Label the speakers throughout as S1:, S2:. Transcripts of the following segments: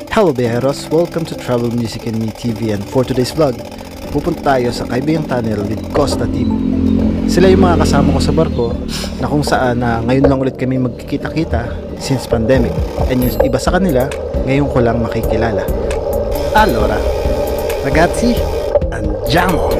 S1: Hello Bejeros! Welcome to Travel Music and Me TV, and for today's vlog, pupunta tayo sa Kaibiyang Tunnel with Costa Team. Sila yung mga kasama ko sa barko na kung saan ngayon lang ulit kami magkikita-kita since pandemic, and yung iba sa kanila ngayon ko lang makikilala. Allora, ragazzi, andiamo!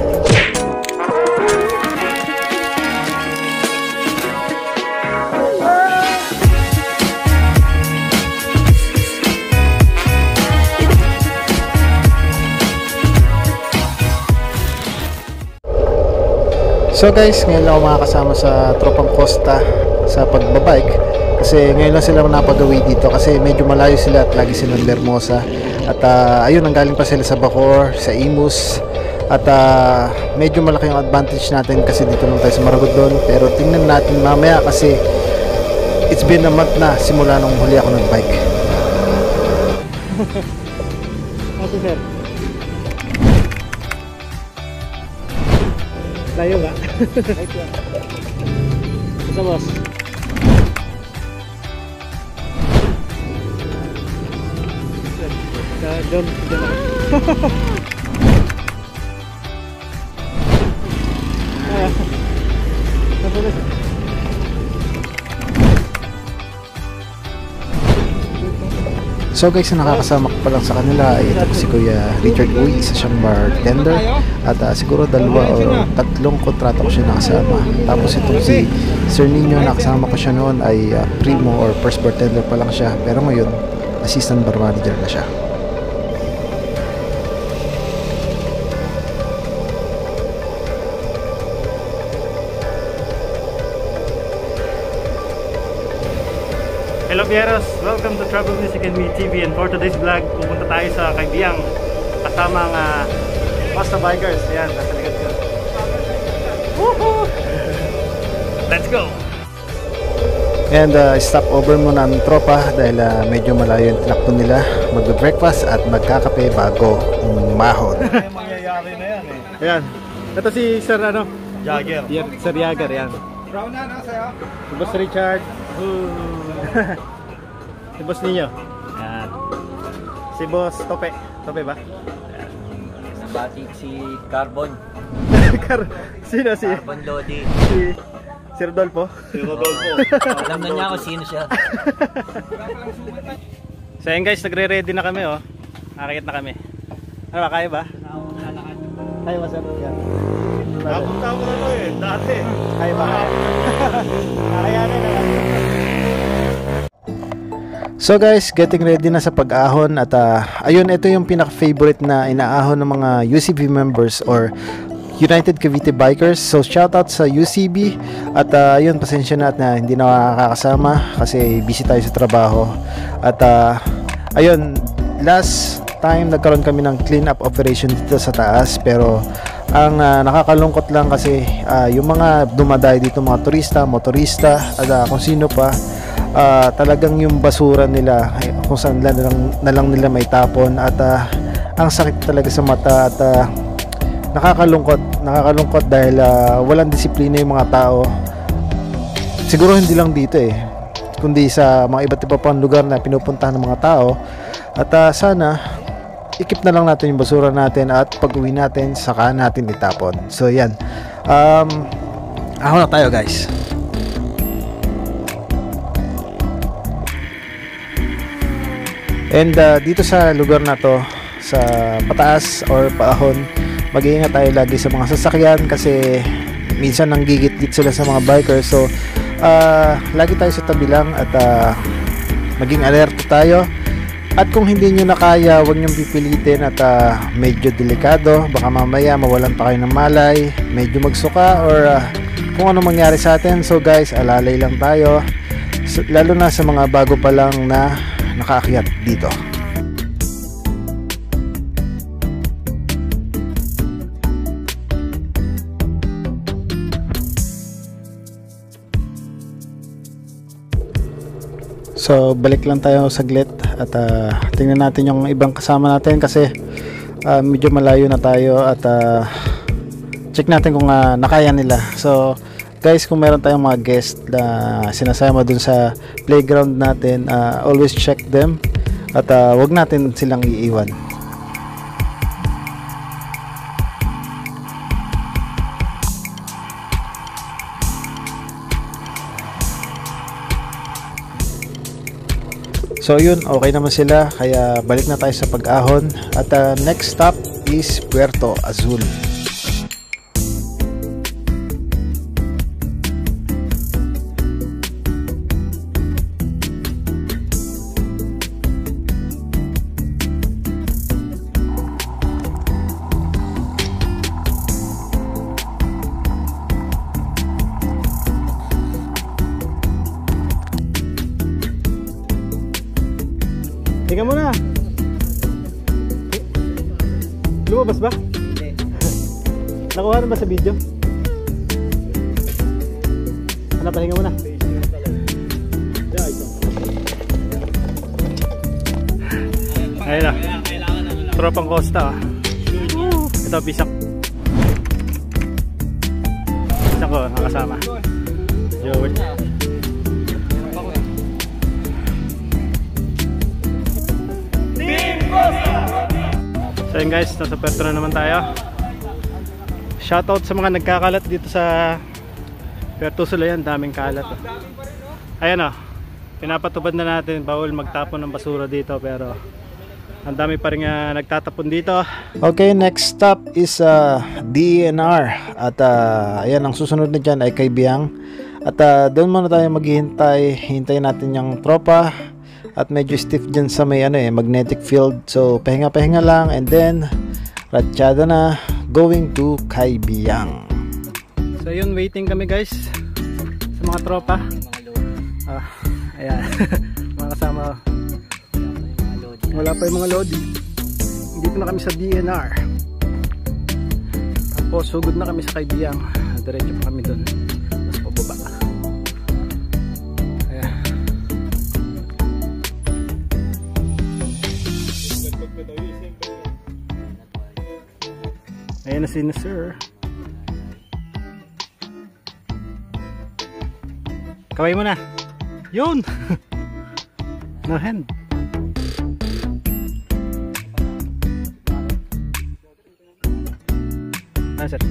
S1: So guys, ngayon lang ako makakasama sa tropang Costa sa pagbabike kasi ngayon lang sila napagawi dito kasi medyo malayo sila at lagi silang Hermosa at ayun, nanggaling pa sila sa Bacoor, sa Imus at medyo malaki yung advantage natin kasi dito lang tayo sa Maragondon, pero tingnan natin mamaya kasi it's been a month na simula nung huli ako nagbike. Ate sir, tayo nga. Basta boss. John. So guys, ang nakakasama ko pa lang sa kanila ay ito si Kuya Richard Uy, isa siyang bartender at siguro dalawa o tatlong kontrata ko siya nakasama. Tapos itong si Sir Nino, nakasama ko siya noon ay primo or first bartender pa lang siya, pero ngayon assistant bar manager na siya.
S2: Hello Bejeros! Welcome to Travel Music and Me TV, and for today's vlog, pupunta tayo sa Kaibiyang kasama ang Costa Bikers. Ayan, nasa likod ko. Woohoo! Let's go!
S1: And stop over muna ng tropa dahil medyo malayo yung tinakbo nila. Mag-breakfast at magkakape bago umahon.
S2: May mangyayari na yan eh.
S1: Ayan, ito si Sir
S2: Jagger.
S1: Sir Jagger, yan.
S3: Brown na, sa'yo?
S1: Si Boss Richard. Si Boss Nino.
S2: Yan.
S1: Si Boss Tope. Tope ba?
S3: Bati si Carbon.
S1: Sino si?
S3: Carbon Lodi.
S1: Si Rodolfo?
S2: Si Rodolfo.
S3: Alam na niya kung sino siya.
S2: So yun guys, nagre-ready na kami oh. Nakakit na kami. Ano ba, kaya ba?
S1: Kaya ba sir? Yan.
S2: Napunta ko na eh, dati.
S1: Kaya ba? Kakayanin na lang. So guys, getting ready na sa pag-ahon at ayun, ito yung pinaka-favorite na inaahon ng mga UCB members or United Cavite Bikers. So shoutout sa UCB at ayun, pasensya na at hindi na makakasama kasi busy tayo sa trabaho. At ayun, last time nagkaroon kami ng clean-up operation dito sa taas, pero ang nakakalungkot lang kasi yung mga dumadayo dito, mga turista, motorista at kung sino pa, talagang yung basura nila kung saan na lang nila may tapon at ang sakit talaga sa mata at nakakalungkot dahil walang disiplina yung mga tao. Siguro hindi lang dito kundi sa mga iba't iba pang lugar na pinupuntahan ng mga tao at sana ikip na lang natin yung basura natin at pag-uwi natin saka natin itapon. So yan, ahon na tayo guys. And dito sa lugar na to, sa pataas or paahon, mag-iingat tayo lagi sa mga sasakyan kasi minsan nanggigit-git sila sa mga bikers. So lagi tayo sa tabi lang at maging alerto tayo. At kung hindi nyo na kaya, huwag nyo pipilitin at medyo delikado, baka mamaya mawalan pa kayo ng malay, medyo magsuka or kung ano mangyari sa atin. So guys, alalay lang tayo, lalo na sa mga bago pa lang na nakaakyat dito. So balik lang tayo saglit at tingnan natin yung ibang kasama natin kasi medyo malayo na tayo at check natin kung nakaya nila. So guys, kung meron tayong mga guest na sinasama dun sa playground natin, always check them At wag natin silang iiwan. So yun, okay naman sila, kaya balik na tayo sa pag-ahon. At next stop is Puerto Azul.
S2: Tingnan mo na. Lumabas ba?
S3: Hindi.
S2: Nakuha na ba sa video? Ano, pahinga mo na. Ayun na. Tropang Costa. Ito, bisak. Bisak ko, nakasama. Joel. So yun guys, nasa Puerto na naman tayo. Shoutout sa mga nagkakalat dito sa Puerto Azul. Ayan, daming kalat. Ayan o, pinapatubad na natin, bawal magtapon ng basura dito, pero ang dami pa rin nagtatapon dito.
S1: Okay, next stop is DENR. At ayan, ang susunod na dyan ay Kaibiyang. At doon muna tayo maghihintay. Hintayin natin yung tropa. At medyo stiff dyan sa may magnetic field. So pahinga-pahinga lang, and then ratsyada na going to Kaibiyang.
S2: So yun, waiting kami guys sa mga tropa. Ayan. Mga kasama. Wala pa yung mga lodi. Dito na kami sa DNR. Tapos sugod na kami sa Kaibiyang. Diretso pa kami doon. Tapos pababa. Ayan. Ayan na si Sir. Kaway mo na. Yun. No hand. Ah, sir.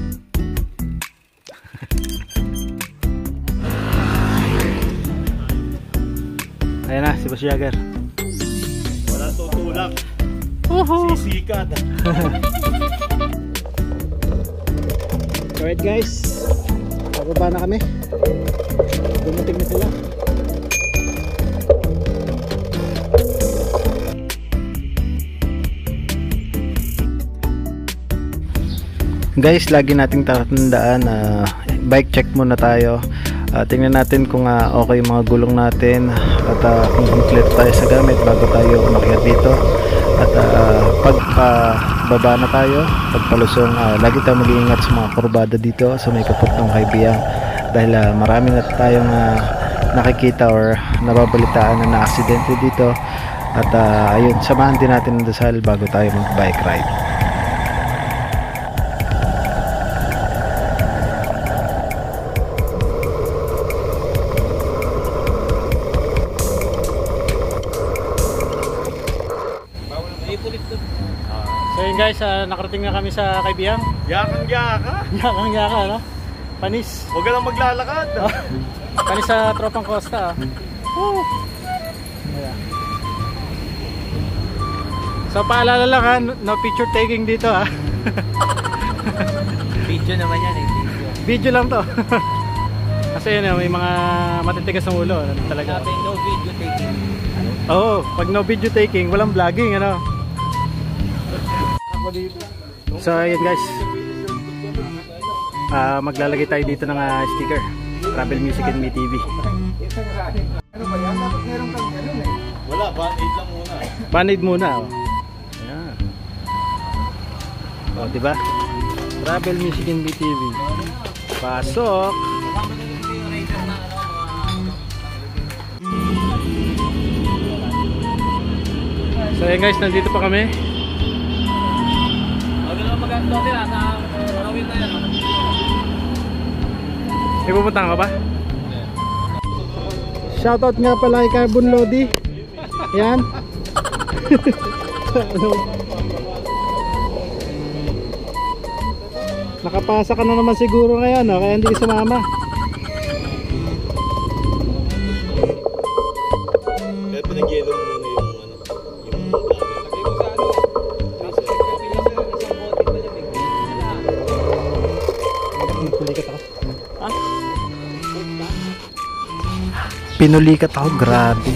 S2: Ayan na si Boss Jagger.
S4: Wala tutulak. Sisikat.
S2: Alright guys, pababa na kami. Dumating na sila.
S1: Guys, lagi nating tatandaan na bike check muna tayo. Tingnan natin kung okay yung mga gulong natin at kung complete tayo sa gamit bago tayo umakyat dito. At pag baba na tayo, pagpalusong, lagi tayo mag-iingat sa mga kurbada dito sa may kaput ng Kaibiyang, dahil marami na tayong nakikita or nababalitaan na na-aksidente dito. At ayun, samahan din natin ng dasal bago tayo mag-bike ride.
S2: So yun guys, nakarating na kami sa Kaibiyang.
S4: Yakang-yaka.
S2: Yakang-yaka, no? Panis.
S4: Huwag ka lang maglalakad.
S2: Panis sa Tropang Costa. Woo! Ayan. So paalala lang ha, no picture taking dito ha.
S3: Video naman yan eh.
S2: Video lang to. Kasi yun, may mga matitigas ng ulo talaga.
S3: Sabi, no video taking.
S2: Oo, pag no video taking, walang vlogging, ano. So ayun guys, maglalagay tayo dito ng sticker, Travel Music and Me TV.
S4: Wala, band-aid lang muna.
S2: Band-aid muna, oh. Ayan. Oh, diba? Travel Music and Me TV. Pasok. So ayun guys, nandito pa kami. May pupuntahan ka ba? Shoutout nga pala kay Carbon Lodi. Yan. Nakapasa ka na naman siguro ngayon, no? Kaya hindi ka sumama.
S4: Kaya pinag-yellow muna yung ano, yung
S1: Pinulikat ako, grabe.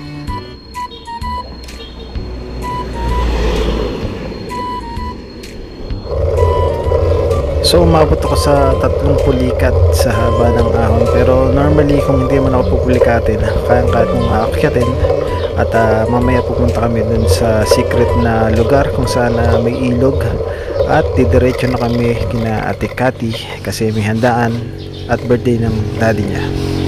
S1: So umabot ako sa 3 pulikat sa haba ng ahon, pero normally kung hindi man ako pupulikatin, kayang-kaya kong aakyatin. At mamaya pupunta kami dun sa secret na lugar kung saan may ilog, at didiretso na kami kina Ate Cathy kasi may handaan at birthday ng daddy niya.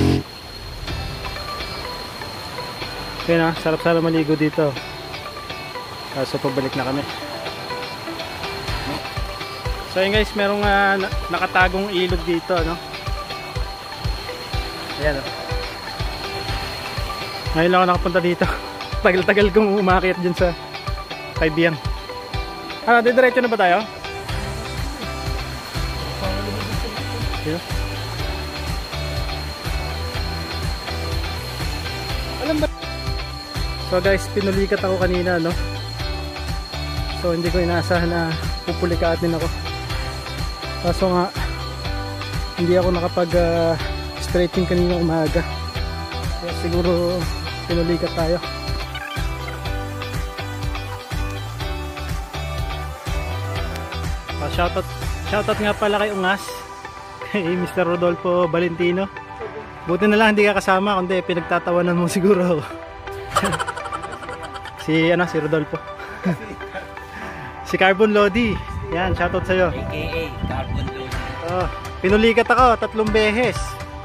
S2: Okay na, sarap sana maligo dito. So pabalik na kami. So yun guys, merong nakatagong ilog dito, no? Ayan, oh. Ngayon lang ako nakapunta dito. Tagal-tagal kong umakyat dyan sa Kaibiyang. Didiretso na ba tayo? Yeah. Alam ba? So guys, pinulikat ako kanina, no? So hindi ko inaasahan na pupulikatin ako. Kaso nga hindi ako nakapag stretching kanina umaga. Kaya siguro pinulikat tayo. Shoutout nga pala kay Ungas, kay Mr. Rodolfo Valentino. Buti na lang hindi ka kasama, kundi pinagtatawanan mo siguro ako. si Rodolfo. Si Carbon Lodi. Yan, shoutout sa'yo.
S3: AKA Carbon Lodi.
S2: Oh, pinulikat ako 3 beses.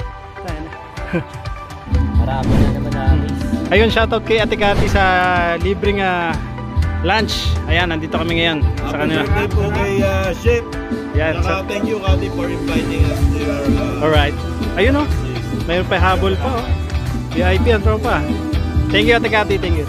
S3: Marami na naman namin.
S2: Ayun, shoutout kay Ate Cathy sa libreng lunch. Ayan, nandito kami ngayon sa kanila.
S4: Happy birthday po kay Chef.
S2: Yan,
S4: Thank you, Cathy, for inviting us to your
S2: alright. Ayun, oh. Mayroon pa habol pa, oh. VIP ang tropa. Thank you, Ate Cathy. Thank you.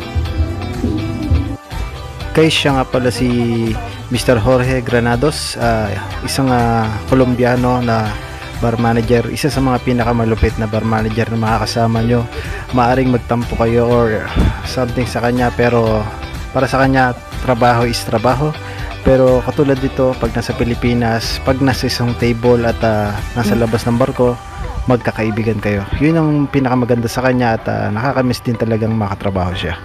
S1: Guys, siya nga pala si Mr. Jorge Granados, isang Colombiano na bar manager, isa sa mga pinakamalupit na bar manager na makakasama nyo. Maaring magtampo kayo or something sa kanya, pero para sa kanya trabaho is trabaho. Pero katulad dito, pag nasa Pilipinas, pag nasa isang table at nasa labas ng barko, magkakaibigan kayo. Yun ang pinakamaganda sa kanya, at nakakamiss din talagang makatrabaho siya.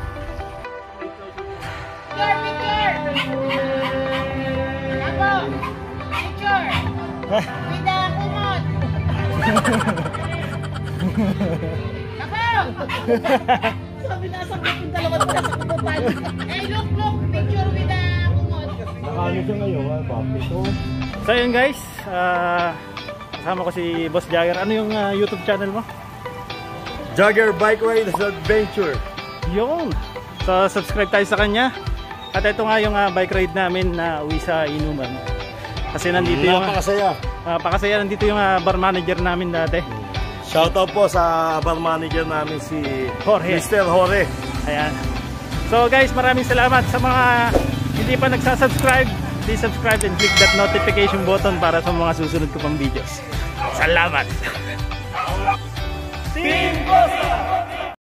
S5: Sabi na sa yung dalawa na sa kubutan. Eh, look, picture with the kumot.
S4: Nakano siya ngayon, papi to.
S2: So yun guys, kasama ko si Boss Jagger. Ano yung YouTube channel mo?
S4: Jagger Bike Rides Adventure.
S2: Yun. So subscribe tayo sa kanya. At ito nga yung bike ride namin na uwi sa Inuman. Kasi nandito yung
S4: Napakasaya.
S2: Nandito yung bar manager namin dati.
S4: Shoutout po sa bar manager namin si
S2: Jorge.
S4: Mr. Jorge.
S2: Ayan. So guys, maraming salamat sa mga hindi pa nagsasubscribe. Please subscribe and click that notification button para sa mga susunod ko pang videos. Salamat! Team Costa!